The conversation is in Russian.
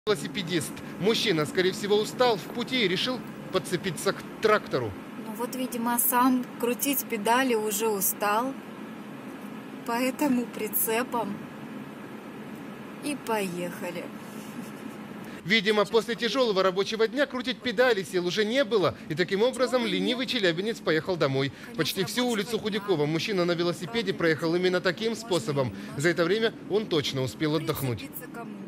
Велосипедист. Мужчина, скорее всего, устал в пути и решил подцепиться к трактору. Ну вот, видимо, сам крутить педали уже устал, поэтому прицепом и поехали. Видимо, после тяжелого рабочего дня крутить педали сил уже не было, и таким образом ленивый челябинец поехал домой. Почти всю улицу Худякова мужчина на велосипеде проехал именно таким способом. За это время он точно успел отдохнуть.